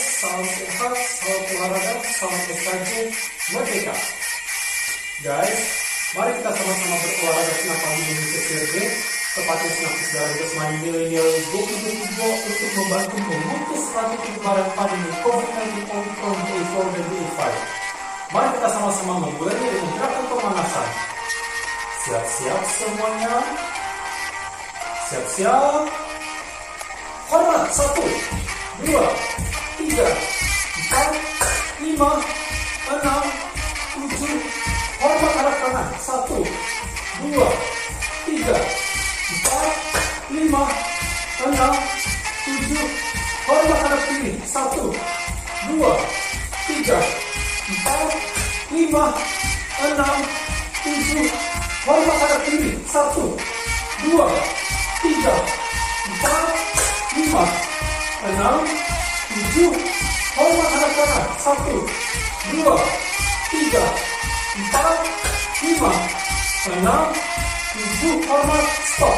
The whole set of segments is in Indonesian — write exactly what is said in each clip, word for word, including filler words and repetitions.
salam sehat, salam olahraga, salam prestasi merdeka. Guys, mari kita sama-sama berolahraga senam pagi Indonesia C R B, tepatnya senam kesedaran jasmani milenial dua ribu dua puluh dua untuk membantu memutus rantai penyebaran pandemi COVID sembilan belas Omicron B A empat dan B A lima. Mari kita sama-sama memulainya dengan gerakan pemanasan. Siap-siap semuanya. Siap-siap. Hormat. Satu, dua, tiga, empat, lima, enam, tujuh. Hormat arah kanan. Satu, dua, tiga, empat, lima, enam, tujuh. Hormat arah kiri. Satu, dua, tiga, empat, lima, enam, tujuh. Hormat arah kiri. Satu, dua, tiga, empat, lima, enam, tujuh. Hormat arah kanan. Satu, dua, tiga, empat, lima, enam, tujuh. Hormat. Stop.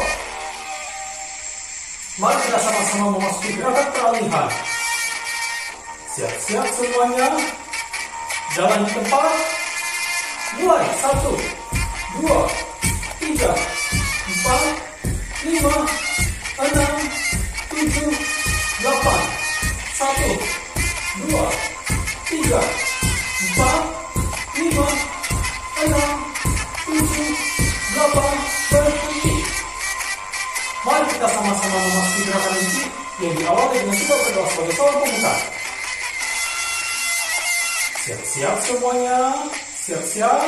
Mari kita sama-sama memasuki gerakan peralihan. Siap-siap semuanya. Jalan di tempat. Mulai. Satu, dua, tiga, empat, lima, enam, tujuh, delapan. Satu, dua, tiga, empat, lima, enam, tujuh, delapan. Berhenti. Mari kita sama-sama memasuki gerakan inti yang diawali dengan sebuah berdoa sebagai salam pembuka. Siap-siap semuanya. Siap-siap.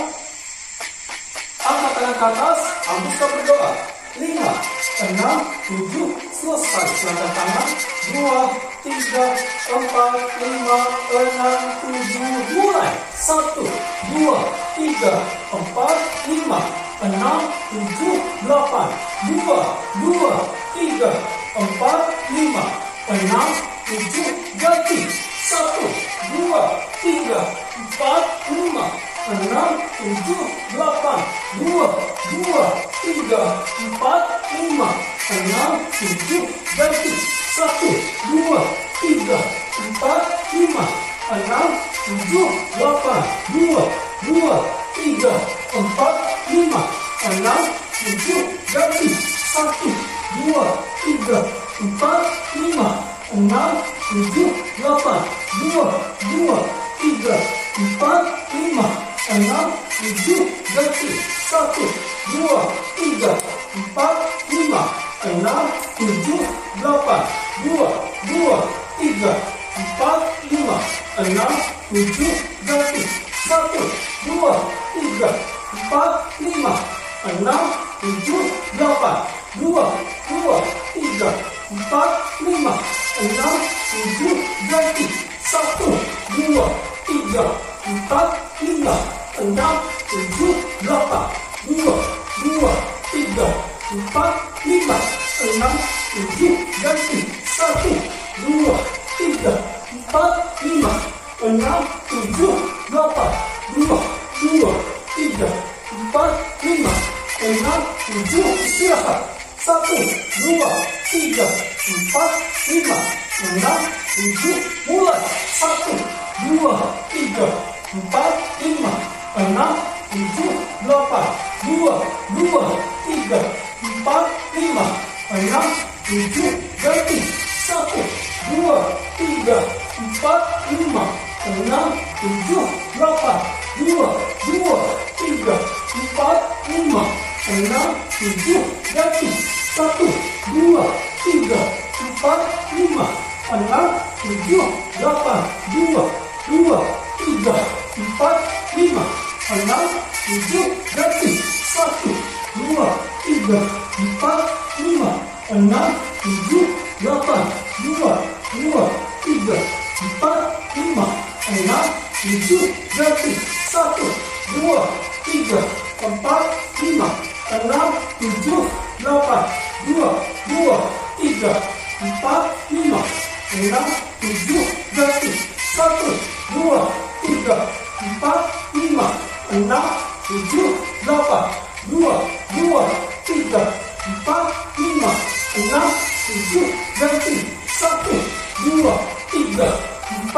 Angkat tangan ke atas, hembuskan berdoa. Lima, enam, tujuh, selesai. Angkat tangan. Dua, tiga, empat, lima, enam, tujuh, mulai. Satu, dua, tiga, empat, lima, enam, tujuh, delapan. Dua, dua, tiga, empat, lima, enam, tujuh, ganti. Satu, dua, tiga, empat, lima, enam, tujuh, delapan. Dua, dua, tiga, empat, lima, enam, tujuh, ganti. Satu, dua, tiga, empat, lima, enam, tujuh, delapan. Dua, dua, tiga, empat, lima, enam, tujuh, ganti. Satu, dua, tiga, empat, lima, enam, tujuh, delapan. Dua, dua, tiga, empat, lima, enam, tujuh, ganti. Satu, dua, tiga, empat, lima, enam, tujuh, delapan. Dua, dua, tiga, empat, lima, enam, tujuh, ganti. Satu, dua, tiga, empat, lima, enam, tujuh, delapan. Dua, dua, tiga, empat, lima, enam, tujuh, ganti. Satu, dua, tiga, empat, lima, enam, tujuh, delapan. Dua, dua, tiga, empat, lima, enam, tujuh, ganti. Satu, dua, tiga, empat, lima, enam, tujuh, delapan. Dua, dua, tiga, empat, lima, enam, tujuh. Istirahat. Satu, dua, tiga, empat, lima, enam, tujuh. Mulai. Satu, dua, tiga, empat, lima, enam, tujuh, delapan. Dua, dua, tiga, empat, lima, enam, tujuh. Ganti. Satu, dua, tiga, empat, lima, enam, tujuh, delapan. Dua, dua, tiga, empat, lima, enam, tujuh. Ganti. Satu, dua, tiga, empat, lima, enam, tujuh, delapan. Dua, dua, tiga, empat, lima, enam, tujuh. Ganti. Satu, dua, tiga, empat, lima, enam, tujuh, delapan. Dua, dua, tiga, empat, lima, enam, tujuh. Ganti. Satu, dua, tiga, empat, lima, enam, tujuh, delapan. Dua, dua, tiga, empat, lima, enam, tujuh. Ganti. Satu, dua, tiga, empat, lima, enam, tujuh, delapan. Dua, dua, tiga, empat, lima, enam, tujuh. Ganti. Satu, dua, tiga, empat,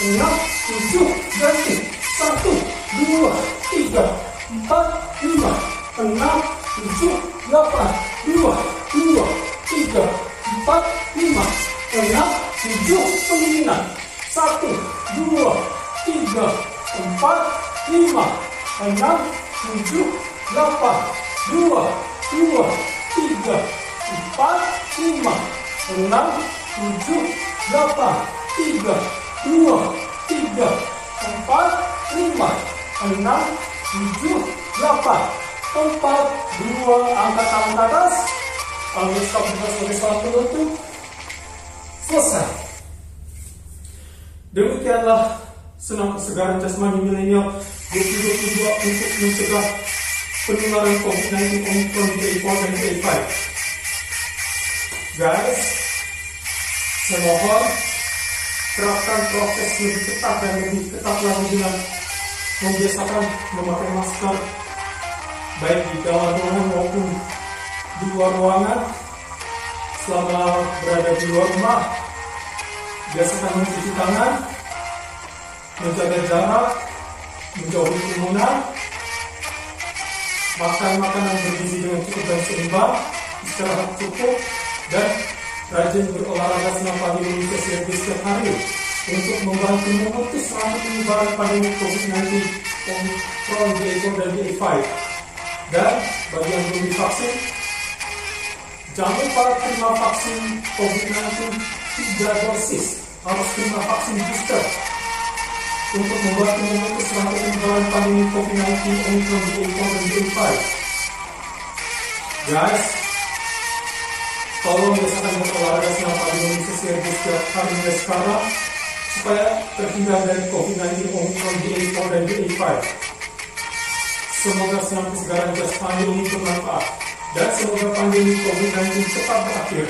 enam, tujuh, ganti. satu, dua, tiga, empat, lima, enam, tujuh, delapan, dua, dua, tiga, empat, lima, enam, tujuh, sembilan, satu, dua, tiga, empat, lima, enam, tujuh, delapan, dua, dua, tiga, empat, lima, enam, tujuh, delapan, tiga, dua, tiga, empat, lima, enam, tujuh, delapan, empat, dua, angkat tangan ke atas, ambil stop juga sebagai salah penutup, selesai. Demikianlah senam kesegaran jasmani milenial dua ribu dua puluh dua untuk mencegah penularan COVID sembilan belas Omicron B A empat dan B A lima. Guys, saya mohon terapkan prokes lebih ketat dan lebih ketat lagi dengan membiasakan memakai masker baik di dalam ruangan maupun di luar ruangan. Selama berada di luar rumah, biasakan mencuci tangan, menjaga jarak, menjauhi kerumunan, makan makanan bergizi dengan cukup dan seimbang, istirahat cukup, dan rajin berolahraga senam pagi Indonesia Serbia setiap hari untuk membantu memutus rantai penyebaran pandemi COVID sembilan belas Omicron B A empat dan B A lima. Dan bagi yang belum divaksin, jangan lupa terima vaksin COVID sembilan belas tiga dosis, harus terima vaksin booster untuk membantu memutus rantai penyebaran pandemi COVID sembilan belas Omicron B A empat dan B A lima. Guys, tolong biasakan berolahraga senam pagi Indonesia Serbia setiap hari mulai sekarang supaya terhindar dari COVID sembilan belas Omicron B A empat dan B A lima. Semoga senam kesegaran jasmani ini bermanfaat dan semoga pandemi COVID sembilan belas cepat berakhir.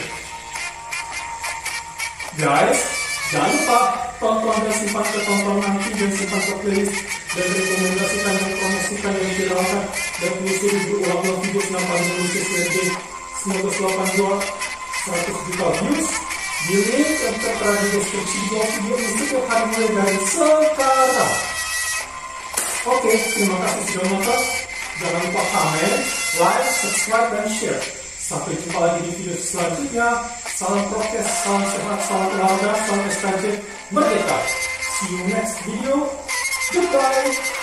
Guys, jangan lupa tonton dan simpan ke tonton nanti dan simpan ke playlist dan rekomendasikan dan promosikan yang viralkan dan telusuri berulang-ulang video senam pagi Indonesia Serbia. Semoga delapan dua seratus juta views. Di link yang tertera di deskripsi video ini setiap hari mulai dari sekarang. Oke, terima kasih sudah nonton. Jangan lupa komen, like, subscribe, dan share. Sampai jumpa lagi di video selanjutnya. Salam prokes, salam sehat, salam olahraga, salam S K J Merdeka. See you next video. Goodbye.